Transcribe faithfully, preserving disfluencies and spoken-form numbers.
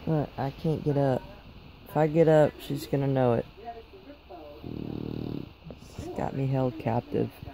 Look, I can't get up. If I get up, she's gonna know it. It's got me held captive.